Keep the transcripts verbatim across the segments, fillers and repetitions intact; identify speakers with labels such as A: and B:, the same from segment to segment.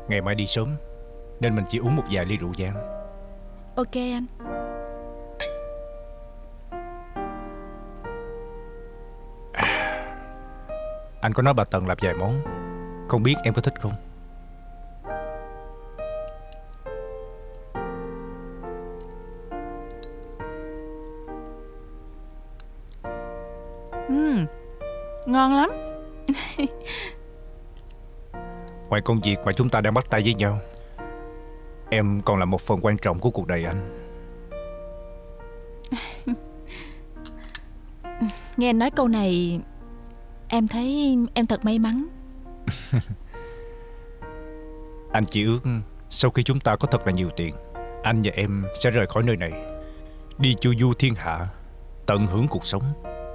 A: Ngày mai đi sớm nên mình chỉ uống một vài ly rượu vang.
B: Ok anh.
A: à, Anh có nói bà Tần làm vài món, không biết em có thích không?
B: Ừ, ngon lắm.
A: Ngoài công việc mà chúng ta đang bắt tay với nhau, em còn là một phần quan trọng của cuộc đời anh.
B: Nghe anh nói câu này, em thấy em thật may mắn.
A: Anh chỉ ước sau khi chúng ta có thật là nhiều tiền, anh và em sẽ rời khỏi nơi này, đi chu du thiên hạ, tận hưởng cuộc sống.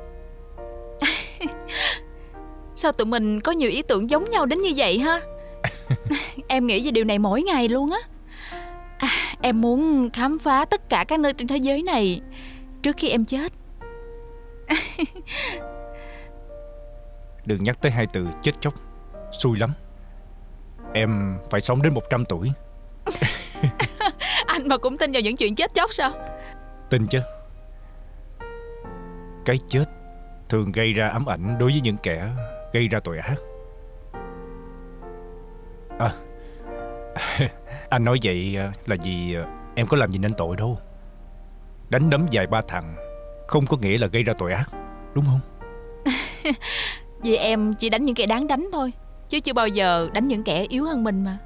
B: Sao tụi mình có nhiều ý tưởng giống nhau đến như vậy ha? Em nghĩ về điều này mỗi ngày luôn á. à, Em muốn khám phá tất cả các nơi trên thế giới này trước khi em chết.
A: Đừng nhắc tới hai từ chết chóc, xui lắm. Em phải sống đến một trăm tuổi.
B: Anh mà cũng tin vào những chuyện chết chóc sao?
A: Tin chứ. Cái chết thường gây ra ám ảnh đối với những kẻ gây ra tội ác. À, anh nói vậy là vì em có làm gì nên tội đâu. Đánh đấm vài ba thằng không có nghĩa là gây ra tội ác, đúng không?
B: Vì em chỉ đánh những kẻ đáng đánh thôi, chứ chưa bao giờ đánh những kẻ yếu hơn mình mà.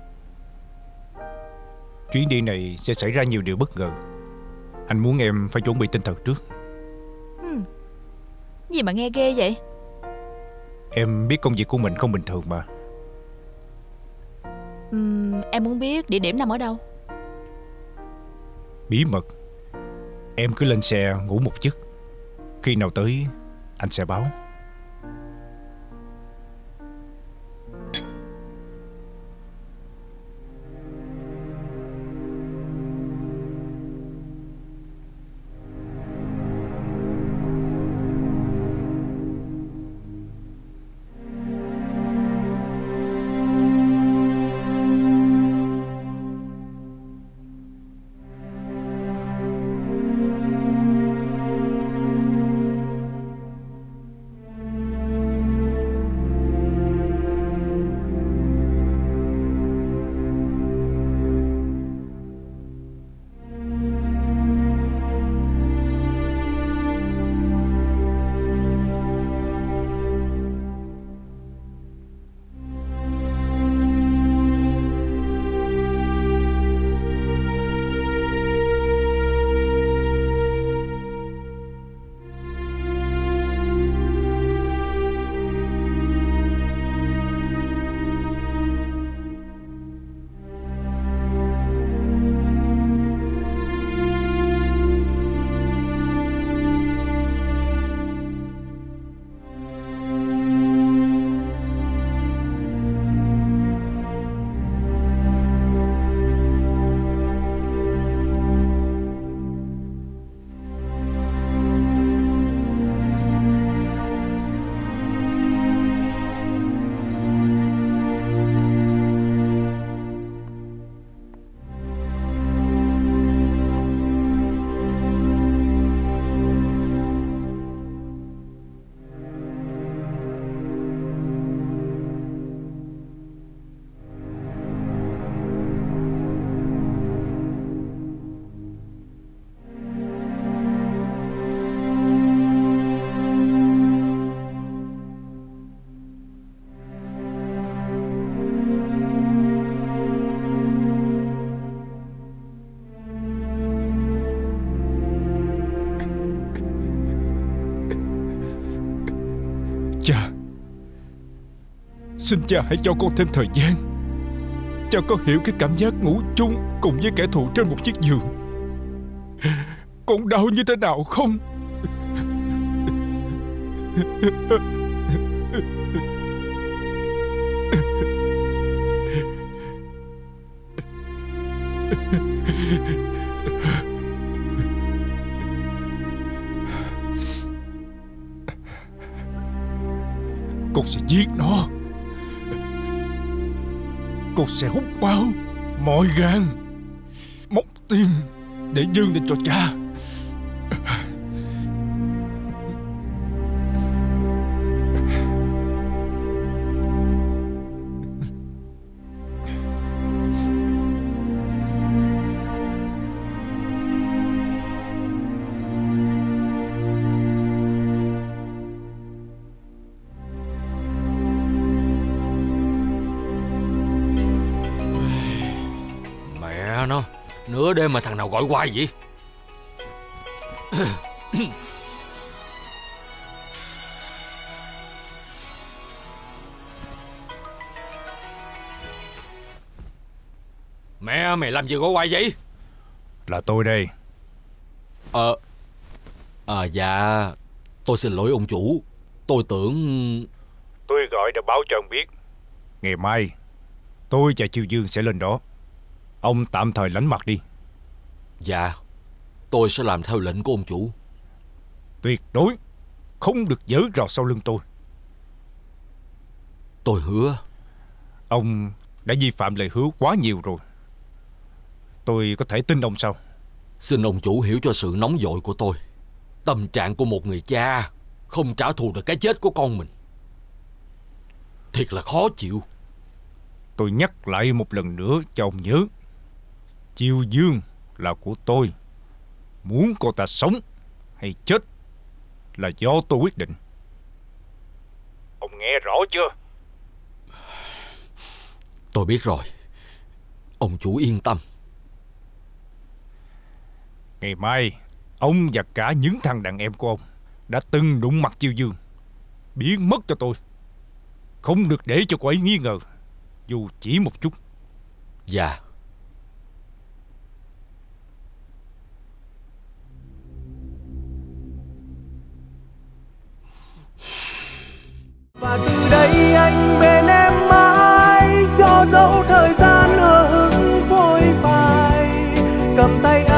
A: Chuyến đi này sẽ xảy ra nhiều điều bất ngờ. Anh muốn em phải chuẩn bị tinh thần trước.
B: ừ. Gì mà nghe ghê vậy?
A: Em biết công việc của mình không bình thường mà.
B: uhm, Em muốn biết địa điểm nằm ở đâu?
A: Bí mật. Em cứ lên xe ngủ một giấc, khi nào tới anh sẽ báo. Cha, xin cha hãy cho con thêm thời gian. Cha có hiểu cái cảm giác ngủ chung cùng với kẻ thù trên một chiếc giường con đau như thế nào không? Con sẽ giết nó. Cô sẽ hút máu, mọi gan, móc tim để dâng lên cho cha.
C: Nó nửa đêm mà thằng nào gọi hoài vậy? Mẹ mày làm gì gọi hoài vậy?
A: Là tôi đây.
C: Ờ À dạ, tôi xin lỗi ông chủ. Tôi tưởng...
A: Tôi gọi để báo cho ông biết, ngày mai tôi và Chiêu Dương sẽ lên đó. Ông tạm thời lánh mặt đi.
C: Dạ, tôi sẽ làm theo lệnh của ông chủ.
A: Tuyệt đối không được giở trò sau lưng tôi.
C: Tôi hứa.
A: Ông đã vi phạm lời hứa quá nhiều rồi. Tôi có thể tin ông sao?
C: Xin ông chủ hiểu cho sự nóng vội của tôi. Tâm trạng của một người cha không trả thù được cái chết của con mình, thiệt là khó chịu.
A: Tôi nhắc lại một lần nữa cho ông nhớ, Chiêu Dương là của tôi. Muốn cô ta sống hay chết là do tôi quyết định. Ông nghe rõ chưa?
C: Tôi biết rồi. Ông chủ yên tâm.
A: Ngày mai ông và cả những thằng đàn em của ông đã từng đụng mặt Chiêu Dương biến mất cho tôi. Không được để cho cô ấy nghi ngờ dù chỉ một chút.
C: Dạ.
D: Và từ đây anh bên em mãi, cho dấu thời gian hờ hững phôi phai, cầm tay anh.